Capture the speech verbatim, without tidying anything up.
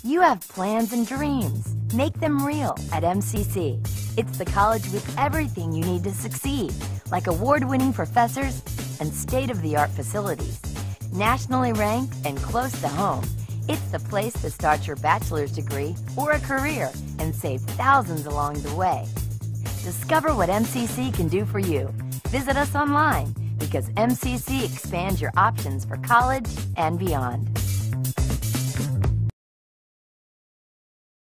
You have plans and dreams. Make them real at M C C. It's the college with everything you need to succeed, like award-winning professors and state-of-the-art facilities. Nationally ranked and close to home, it's the place to start your bachelor's degree or a career and save thousands along the way. Discover what M C C can do for you. Visit us online because M C C expands your options for college and beyond.